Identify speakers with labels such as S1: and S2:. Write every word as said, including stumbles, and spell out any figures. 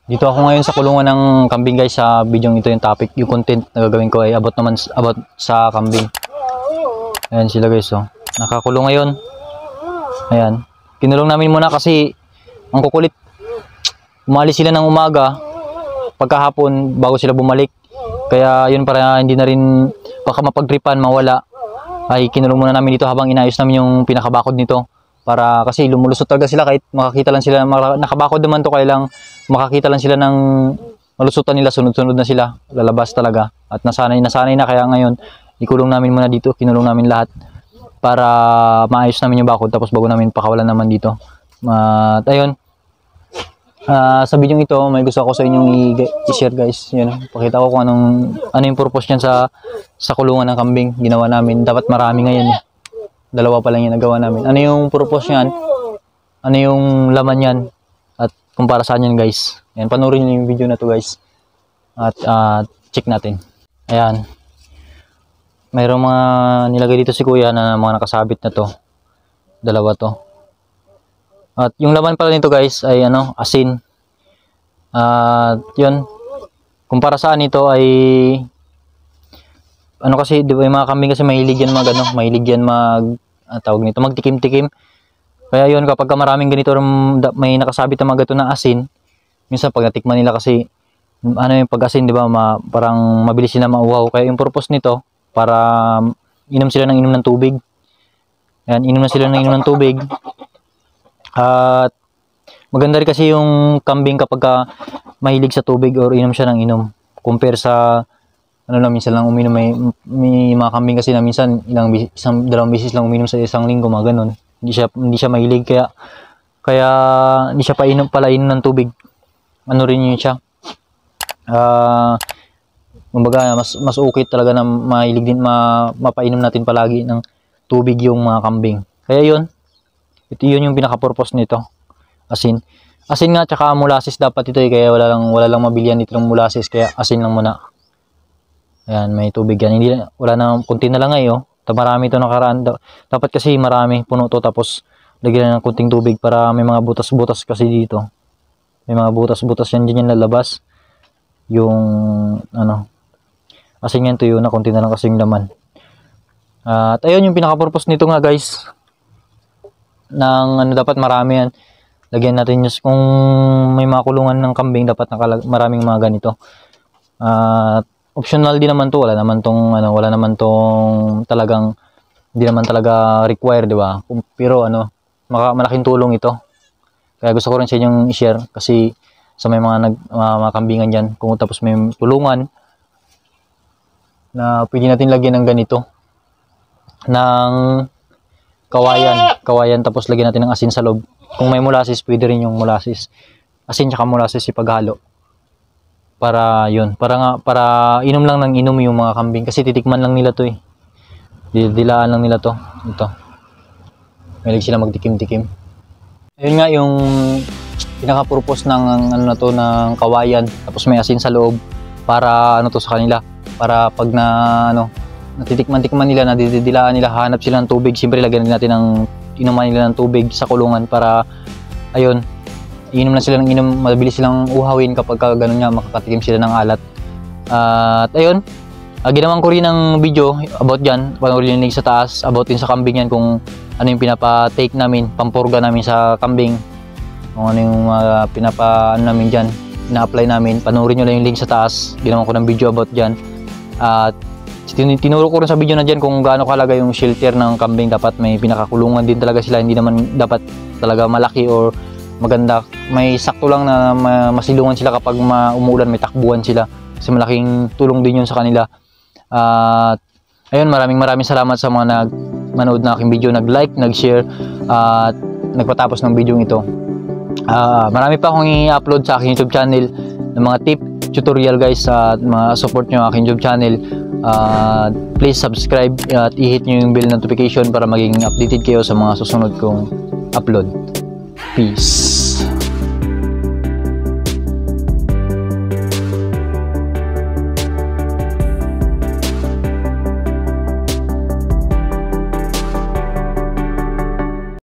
S1: Dito ako ngayon sa kulungan ng kambing guys. Sa video ito yung topic, yung content na gagawin ko ay about naman about sa kambing. Ayan sila guys, oh. Nakakulong ngayon. Ayan. Kinulong namin muna kasi ang kukulit. Umalis sila ng umaga, pagkahapon bago sila bumalik. Kaya yun, para hindi na rin baka mapagtripan, mawala, ay kinulong muna namin dito habang inayos namin yung pinakabakod nito. Para kasi lumulusot talaga sila kahit makakita lang sila, nakabakod naman to, kaya lang makakita lang sila ng malusutan nila, sunod-sunod na sila, lalabas talaga. At nasanay, nasanay na, kaya ngayon ikulong namin muna dito, kinulong namin lahat para maayos namin yung bakod, tapos bago namin pakawalan naman dito. At ayun, uh, sa video ito may gusto ako sa inyong i-share guys. Yun, pakita ko kung anong ano yung purpose niyan sa sa kulungan ng kambing ginawa namin. Dapat marami ngayon eh. Dalawa pa lang yung nagawa namin. Ano yung purpose niyan? Ano yung laman yan? At kung para saan yan guys. Ayan, panoorin niyo yung video na to guys. At uh, check natin. Ayan. Mayroong mga nilagay dito si kuya na mga nakasabit na to. Dalawa to. At yung laman pala nito guys ay ano, asin. At uh, yun. Kung para saan ito ay ano kasi, di ba yung mga kambing kasi mahilig yan mag ano, mahilig yan mag ah, tawag nito, magtikim-tikim. Kaya yun, kapag maraming ganito may nakasabit na mga gato na asin, minsan pag natikman nila kasi ano yung pag-asin, di ba, ma, parang mabilis sila mauhaw. Kaya yung purpose nito, para inom sila ng inom ng tubig. Ayan, inom na sila ng inom ng tubig. At maganda rin kasi yung kambing kapag ka mahilig sa tubig or inom siya ng inom. Compare sa ano lang, minsan lang uminom. May, may mga kambing kasi na minsan ilang isang dalawang beses lang uminom sa isang linggo, mga ganun. Hindi siya hindi siya mahilig, kaya kaya hindi siya painom pala inom ng tubig. Ano rin yun siya. Ah, uh, kumbaga mas mas okay talaga na mahilig din, ma, mapainom natin palagi ng tubig yung mga kambing. Kaya yun. Ito yun yung pinaka-purpose nito. Asin. Asin nga tsaka molasses dapat ito eh, kaya wala lang wala lang mabilihan dito ng molasses, kaya asin lang muna. Ayan, may tubig yan. Hindi, wala na, kunti na lang ngayon. Oh. Marami ito nakaraan. Dapat kasi marami, puno to, tapos lagyan na ng kunting tubig para may mga butas-butas kasi dito. May mga butas-butas yan dyan yung lalabas. Yung, ano, asin yan to yun na kunti na lang kasi yung laman. Uh, at ayun yung pinaka-purpose nito nga guys. Nang, ano, dapat marami yan. Lagyan natin yung, kung may mga kulungan ng kambing, dapat nakalag, maraming mga ganito. At, uh, optional din naman to, wala naman tong ano, wala naman tong talagang hindi naman talaga required, di ba? Pero ano, maka, malaking tulong ito. Kaya gusto ko rin sa inyong i-share kasi sa may mga nag mga, mga kambingan diyan, kung tapos may tulungan na pwede natin lagyan ng ganito ng kawayan, kawayan tapos lagyan natin ng asin sa loob. Kung may molasses, pwede rin yung molasses. Asin tsaka molasses ipaghalo. Para yun, para nga, para inom lang ng inom yung mga kambing kasi titikman lang nila to eh. Dilaan lang nila to. Ito. Mahilig sila magtikim-tikim. Ayun nga yung pinaka-purpose ng ano na to, ng kawayan, tapos may asin sa loob para ano to sa kanila, para pag na ano, natitikman-tikman nila, nadidilaan nila, hanap sila ng tubig. Siyempre lagyan natin ng inuman nila ng tubig sa kulungan para ayun, inom na sila ng inom, mabilis silang uhawin kapag ka, ganun nga, makakatikim sila ng alat. Uh, at ayun, uh, ginawan ko rin ng video about dyan, panoorin yung link sa taas, about din sa kambing yan, kung ano yung pinapa-take namin, pampurga namin sa kambing, kung ano yung uh, pinapa, ano namin dyan, ina-apply namin, panoorin nyo lang yung link sa taas, ginawan ko ng video about dyan. At uh, tinuro ko rin sa video na dyan kung gaano kalaga yung shelter ng kambing, dapat may pinakakulungan din talaga sila, hindi naman dapat talaga malaki or maganda, may sakto lang na masilungan sila kapag umuulan, may takbuhan sila kasi malaking tulong din yun sa kanila. At uh, ayun, maraming maraming salamat sa mga nag manood na aking video, nag-like, nag-share at uh, nagpatapos ng video ito. Uh, marami pa akong i-upload sa aking YouTube channel ng mga tip, tutorial guys, at uh, mga support nyo aking YouTube channel. Uh, please subscribe at i-hit nyo yung bell notification para maging updated kayo sa mga susunod kong upload. Peace.